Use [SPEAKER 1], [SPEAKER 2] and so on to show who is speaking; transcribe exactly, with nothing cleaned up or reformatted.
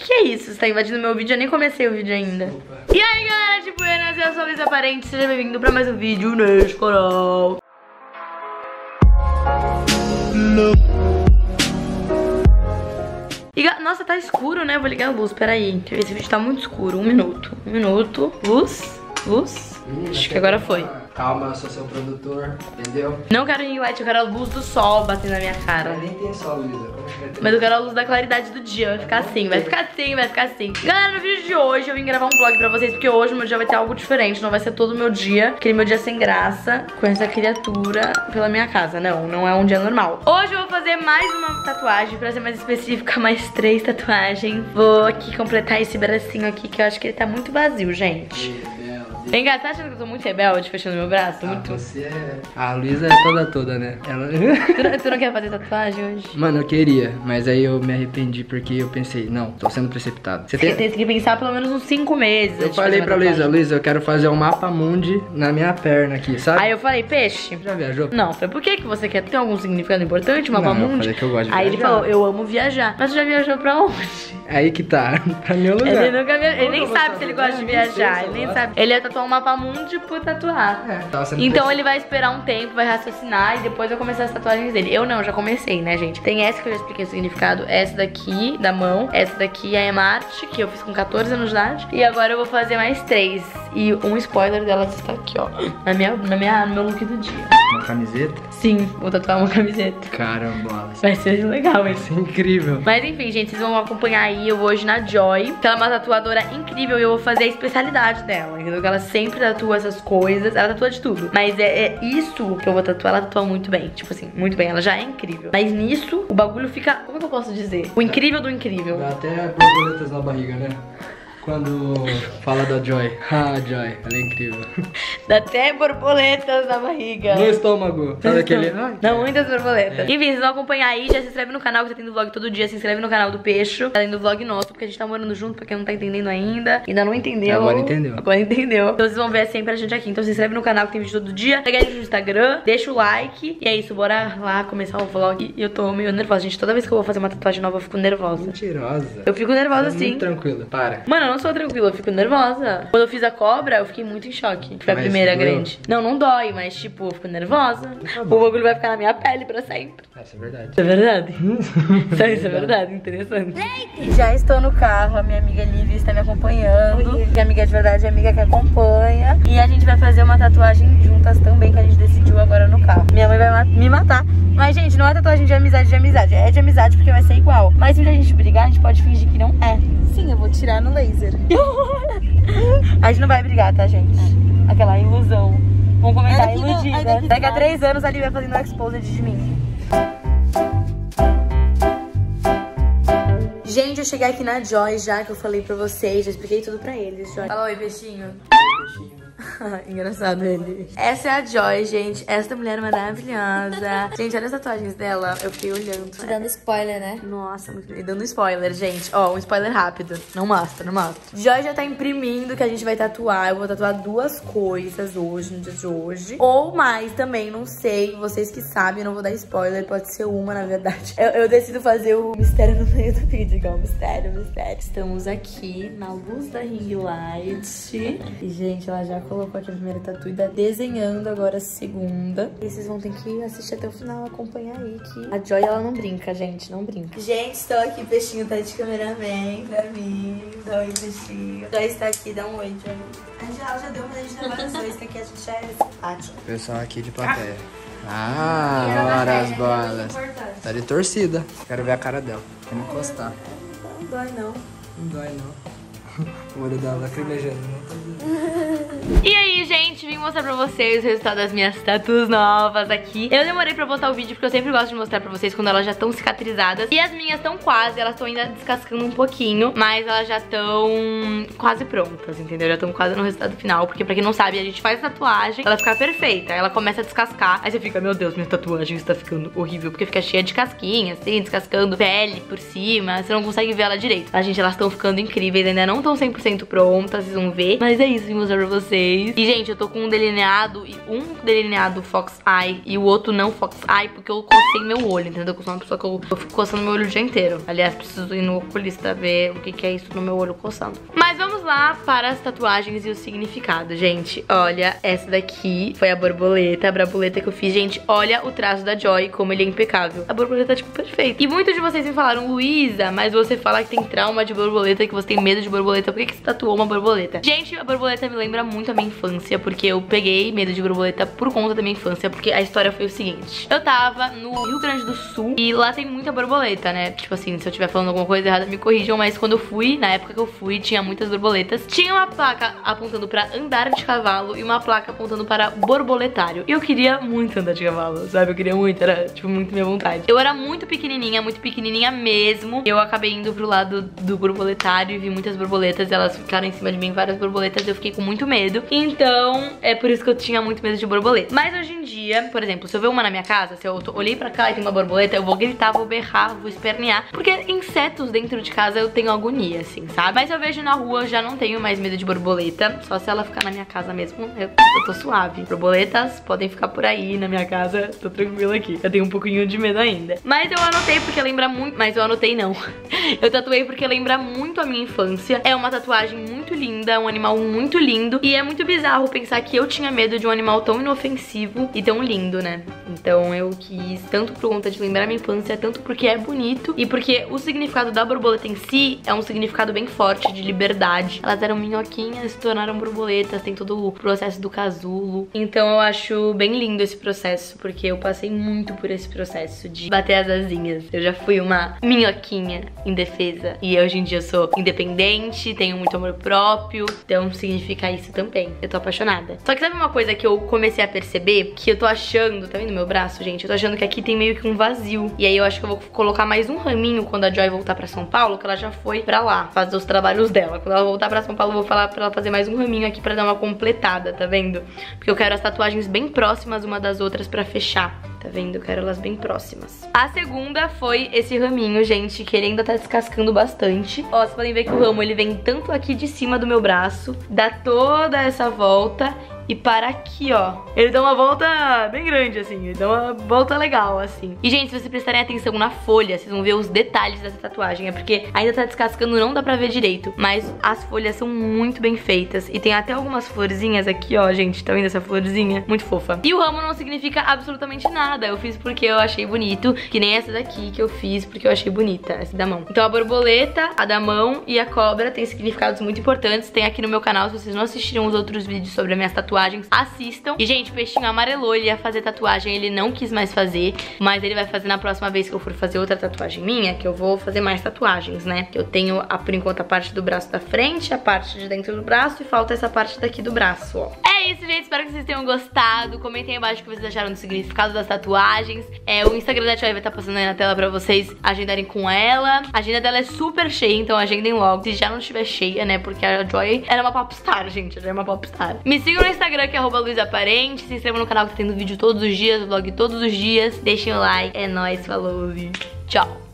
[SPEAKER 1] Que é isso? Você tá invadindo meu vídeo? Eu nem comecei o vídeo ainda. Desculpa. E aí, galera de Buenas, eu sou a Luísa Parente. Seja bem-vindo pra mais um vídeo nesse canal. E, nossa, tá escuro, né? Vou ligar a luz, peraí. Esse vídeo tá muito escuro. Um minuto. Um minuto. Luz. Luz. Hum, Acho que agora foi.
[SPEAKER 2] Calma, eu sou seu produtor, entendeu?
[SPEAKER 1] Não quero ring light, eu quero a luz do sol batendo na minha cara.
[SPEAKER 2] Mas nem tem sol, Luísa. Como que vai ter?
[SPEAKER 1] Mas eu quero a luz da claridade do dia. Vai ficar assim, vai ficar assim, vai ficar assim. Galera, no vídeo de hoje eu vim gravar um vlog pra vocês, porque hoje o meu dia vai ter algo diferente. Não vai ser todo o meu dia, aquele meu dia sem graça, com essa criatura pela minha casa. Não, não é um dia normal. Hoje eu vou fazer mais uma tatuagem, pra ser mais específica, mais três tatuagens. Vou aqui completar esse bracinho aqui, que eu acho que ele tá muito vazio, gente. Vem cá, você tá achando que eu tô muito rebelde fechando meu braço?
[SPEAKER 2] Ah,
[SPEAKER 1] muito...
[SPEAKER 2] você é... A Luísa é toda toda, né? Ela...
[SPEAKER 1] tu, não, tu não quer fazer tatuagem hoje?
[SPEAKER 2] Mano, eu queria, mas aí eu me arrependi porque eu pensei, não, tô sendo precipitado.
[SPEAKER 1] Você tem, tem que pensar pelo menos uns cinco meses.
[SPEAKER 2] Eu falei pra Luísa, Luísa, eu quero fazer um mapa mundi na minha perna aqui, sabe?
[SPEAKER 1] Aí eu falei, peixe.
[SPEAKER 2] Já viajou?
[SPEAKER 1] Não, falei, por que que você quer? Tem algum significado importante, mapa
[SPEAKER 2] não,
[SPEAKER 1] mundi?
[SPEAKER 2] Eu falei que eu gosto de
[SPEAKER 1] Aí
[SPEAKER 2] viajar.
[SPEAKER 1] ele falou, eu amo viajar. Mas você já viajou pra onde?
[SPEAKER 2] Aí que tá, pra nenhum lugar.
[SPEAKER 1] Ele, nunca via... ele nem
[SPEAKER 2] eu
[SPEAKER 1] sabe se ele gosta de viajar, ele nem sabe. Ele ia tatuar um mapa mundi por tatuar.
[SPEAKER 2] É, tava sendo
[SPEAKER 1] então
[SPEAKER 2] preciso.
[SPEAKER 1] ele vai esperar um tempo, vai raciocinar e depois vai começar as tatuagens dele. Eu não, já comecei, né, gente? Tem essa que eu já expliquei o significado, essa daqui, da mão, essa daqui é a Marte, que eu fiz com quatorze anos de idade. E agora eu vou fazer mais três. E um spoiler delas está aqui, ó, na minha, na minha, no meu look do dia.
[SPEAKER 2] Uma camiseta?
[SPEAKER 1] Sim, vou tatuar uma camiseta.
[SPEAKER 2] Caramba.
[SPEAKER 1] Vai ser legal, hein?
[SPEAKER 2] Isso é incrível.
[SPEAKER 1] Mas enfim, gente, vocês vão acompanhar aí. Eu vou hoje na Joy, que ela é uma tatuadora incrível e eu vou fazer a especialidade dela, entendeu? Que ela sempre tatua essas coisas, ela tatua de tudo. Mas é, é isso que eu vou tatuar, ela tatua muito bem. Tipo assim, muito bem, ela já é incrível. Mas nisso, o bagulho fica, como é que eu posso dizer? O incrível do incrível.
[SPEAKER 2] Dá até borboletas na barriga, né? Quando fala da Joy. Ah, Joy, ela é incrível.
[SPEAKER 1] Dá até borboletas na barriga.
[SPEAKER 2] No estômago. Sabe aquele...
[SPEAKER 1] Não, muitas borboletas.
[SPEAKER 2] É.
[SPEAKER 1] Enfim, vocês vão acompanhar aí. Já se inscreve no canal, que tá tendo vlog todo dia. Se inscreve no canal do Peixo, além do vlog nosso, porque a gente tá morando junto, pra quem não tá entendendo ainda. Ainda não entendeu.
[SPEAKER 2] Agora entendeu.
[SPEAKER 1] Agora entendeu. Então vocês vão ver sempre a gente aqui. Então se inscreve no canal, que tem vídeo todo dia. Pega a gente no Instagram, deixa o like. E é isso, bora lá começar o vlog. E eu tô meio nervosa, gente. Toda vez que eu vou fazer uma tatuagem nova, eu fico nervosa.
[SPEAKER 2] Mentirosa.
[SPEAKER 1] Eu fico nervosa,
[SPEAKER 2] Você é
[SPEAKER 1] sim.
[SPEAKER 2] muito tranquila, para.
[SPEAKER 1] Mano, eu não sou tranquila, eu fico nervosa. Quando eu fiz a cobra, eu fiquei muito em choque. Foi a
[SPEAKER 2] Mas
[SPEAKER 1] primeira
[SPEAKER 2] doeu?
[SPEAKER 1] grande. Não, não dói, mas tipo, eu fico nervosa.
[SPEAKER 2] Tá
[SPEAKER 1] O
[SPEAKER 2] bom.
[SPEAKER 1] bagulho vai ficar na minha pele pra sempre.
[SPEAKER 2] Essa é verdade.
[SPEAKER 1] Isso é verdade? Isso é, isso é verdade, interessante. Já estou no carro, a minha amiga Lívia está me acompanhando. Minha amiga de verdade é a amiga que acompanha. E a gente vai fazer uma tatuagem juntas também, que a gente decidiu agora no carro. Minha mãe vai me matar. Mas, gente, não é tatuagem de amizade de amizade. É de amizade porque vai ser igual. Mas se a gente brigar, a gente pode fingir que não é.
[SPEAKER 3] Sim, eu vou tirar no laser.
[SPEAKER 1] A gente não vai brigar, tá, gente? Aquela ilusão. Vamos comentar,
[SPEAKER 3] Ai, daqui não,
[SPEAKER 1] iludida.
[SPEAKER 3] ai, daqui
[SPEAKER 1] Daqui a
[SPEAKER 3] não.
[SPEAKER 1] três anos a Lívia vai fazendo o exposed de mim. Gente, eu cheguei aqui na Joy já, que eu falei pra vocês. Já expliquei tudo pra eles, Joy. Fala oi, peixinho. Engraçado ele. Essa é a Joy, gente. Essa mulher maravilhosa. Gente, olha as tatuagens dela. Eu fiquei olhando.
[SPEAKER 3] Te dando spoiler, né?
[SPEAKER 1] Nossa, muito e dando spoiler, gente. Ó, um spoiler rápido. Não mostra, não mostra. Joy já tá imprimindo que a gente vai tatuar. Eu vou tatuar duas coisas hoje, no dia de hoje. Ou mais também, não sei. Vocês que sabem, eu não vou dar spoiler. Pode ser uma, na verdade. Eu, eu decido fazer o mistério no meio do vídeo, igual mistério, mistério. Estamos aqui na luz da ring light. E, gente, ela já colocou aqui a primeira tatu e tá desenhando agora a segunda. E vocês vão ter que assistir até o final, acompanhar aí que a Joy, ela não brinca, gente, não brinca. Gente, estou aqui, peixinho tá de cameraman pra mim. Dá oi, peixinho. Joy está aqui, dá um oi, Joy. A já, já deu, mas a gente trabalha os dois, que aqui a gente já é simpática.
[SPEAKER 2] Pessoal aqui de plateia. Ah, ora as bolas. Tá de torcida. Quero ver a cara dela. Vamos encostar.
[SPEAKER 1] Não dói, não.
[SPEAKER 2] Não dói, não. O olho dela lacrimejando, não tá vendo?
[SPEAKER 1] E aí, gente, vim mostrar pra vocês o resultado das minhas tatuas novas aqui. Eu demorei pra postar o vídeo porque eu sempre gosto de mostrar pra vocês quando elas já estão cicatrizadas. E as minhas estão quase, elas estão ainda descascando um pouquinho, mas elas já estão quase prontas, entendeu? Já estão quase no resultado final, porque pra quem não sabe, a gente faz a tatuagem, ela fica perfeita, aí ela começa a descascar, aí você fica, meu Deus, minha tatuagem está ficando horrível, porque fica cheia de casquinha, assim, descascando pele por cima, você não consegue ver ela direito. Mas, gente, elas estão ficando incríveis, ainda não estão tão cem por cento pronta, vocês vão ver. Mas é isso, vim mostrar pra vocês. E, gente, eu tô com um delineado, e um delineado Fox Eye e o outro não Fox Eye, porque eu cocei meu olho, entendeu? Eu sou uma pessoa que eu, eu fico coçando meu olho o dia inteiro. Aliás, preciso ir no oculista ver o que, que é isso no meu olho coçando. Mas vamos lá para as tatuagens e o significado, gente. Olha, essa daqui foi a borboleta, a borboleta que eu fiz. Gente, olha o traço da Joy, como ele é impecável. A borboleta, tipo, perfeita. E muitos de vocês me falaram, Luísa, mas você fala que tem trauma de borboleta, que você tem medo de borboleta. Por que, que você tatuou uma borboleta? Gente, a borboleta me lembra muito a minha infância, porque eu peguei medo de borboleta por conta da minha infância, porque a história foi o seguinte. Eu tava no Rio Grande do Sul e lá tem muita borboleta, né? Tipo assim, se eu estiver falando alguma coisa errada, me corrijam, mas quando eu fui, na época que eu fui, tinha muitas borboletas. Tinha uma placa apontando pra andar de cavalo e uma placa apontando para borboletário. E eu queria muito andar de cavalo, sabe? Eu queria muito, era, tipo, muito minha vontade. Eu era muito pequenininha, muito pequenininha mesmo. Eu acabei indo pro lado do borboletário e vi muitas borboletas, elas ficaram em cima de mim, várias borboletas, eu fiquei com muito medo. Então, é por isso que eu tinha muito medo de borboleta. Mas hoje em dia, por exemplo, se eu ver uma na minha casa, se eu olhei pra cá e tem uma borboleta, eu vou gritar, vou berrar, vou espernear. Porque insetos dentro de casa eu tenho agonia, assim, sabe? Mas se eu vejo na rua, eu já não tenho mais medo de borboleta. Só se ela ficar na minha casa mesmo, eu, eu tô suave. Borboletas podem ficar por aí na minha casa, tô tranquila aqui. Eu tenho um pouquinho de medo ainda. Mas eu anotei porque lembra muito... Mas eu anotei não. Eu tatuei porque lembra muito a minha infância. É uma tatuagem muito linda, um animal muito lindo. E é muito bizarro pensar que eu tinha medo de um animal tão inofensivo e tão lindo, né? Então eu quis, tanto por conta de lembrar a minha infância, tanto porque é bonito e porque o significado da borboleta em si é um significado bem forte de liberdade. Elas eram minhoquinhas, se tornaram borboletas, tem todo o processo do casulo. Então eu acho bem lindo esse processo, porque eu passei muito por esse processo de bater as asinhas. Eu já fui uma minhoquinha indefesa e hoje em dia eu sou independente, tenho muito amor próprio, então significa isso também. Eu tô apaixonada. Só que sabe uma coisa que eu comecei a perceber? Que eu tô achando, tá vendo meu braço, gente? Eu tô achando que aqui tem meio que um vazio. E aí eu acho que eu vou colocar mais um raminho quando a Joy voltar pra São Paulo, que ela já foi pra lá fazer os trabalhos dela. Quando ela voltar pra São Paulo, eu vou falar pra ela fazer mais um raminho aqui pra dar uma completada, tá vendo? Porque eu quero as tatuagens bem próximas uma das outras pra fechar. Tá vendo? Eu quero elas bem próximas. A segunda foi esse raminho, gente, que ele ainda tá descascando bastante. Ó, vocês podem ver que o ramo, ele vem tanto aqui de cima do meu braço, dá toda essa volta e para aqui, ó. Ele dá uma volta bem grande, assim. Ele dá uma volta legal, assim. E, gente, se vocês prestarem atenção na folha, vocês vão ver os detalhes dessa tatuagem. É porque ainda tá descascando, não dá pra ver direito. Mas as folhas são muito bem feitas. E tem até algumas florzinhas aqui, ó, gente. Tá vendo essa florzinha? Muito fofa. E o ramo não significa absolutamente nada. Eu fiz porque eu achei bonito. Que nem essa daqui que eu fiz porque eu achei bonita. Essa da mão. Então a borboleta, a da mão e a cobra tem significados muito importantes. Tem aqui no meu canal, se vocês não assistiram os outros vídeos sobre as minhas tatuagens, assistam. E, gente, o peixinho amarelou, ele ia fazer tatuagem, ele não quis mais fazer, mas ele vai fazer na próxima vez que eu for fazer outra tatuagem minha, que eu vou fazer mais tatuagens, né? Que eu tenho, a, por enquanto, a parte do braço da frente, a parte de dentro do braço e falta essa parte daqui do braço, ó. É isso, gente, espero que vocês tenham gostado. Comentem aí embaixo o que vocês acharam do significado das tatuagens. É, o Instagram da Joy vai estar passando aí na tela pra vocês agendarem com ela. A agenda dela é super cheia, então agendem logo, se já não estiver cheia, né? Porque a Joy era uma popstar, gente, ela é uma popstar. Me sigam no Instagram, que é arroba Luísa Parente. Se inscrevam no canal que tá tendo vídeo todos os dias, vlog todos os dias. Deixem o like. É nóis, falou, tchau.